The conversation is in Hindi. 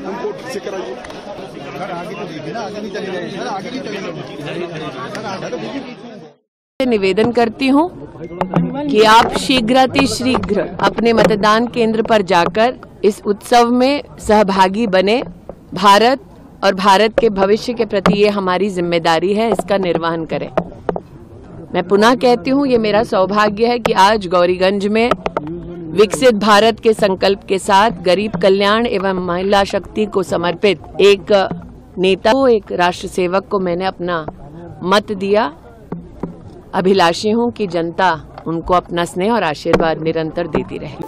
उनको ठीक से कराइए। सर आगे तो देखिए ना, आगे नहीं चलेगा सर, आगे नहीं चलेगा। निवेदन करती हूँ कि आप शीघ्रातिशीघ्र अपने मतदान केंद्र पर जाकर इस उत्सव में सहभागी बने। भारत और भारत के भविष्य के प्रति ये हमारी जिम्मेदारी है, इसका निर्वहन करें। मैं पुनः कहती हूँ, ये मेरा सौभाग्य है कि आज गौरीगंज में विकसित भारत के संकल्प के साथ गरीब कल्याण एवं महिला शक्ति को समर्पित एक नेता को, एक राष्ट्र सेवक को मैंने अपना मत दिया। अभिलाषी हूँ कि जनता उनको अपना स्नेह और आशीर्वाद निरंतर देती रहे।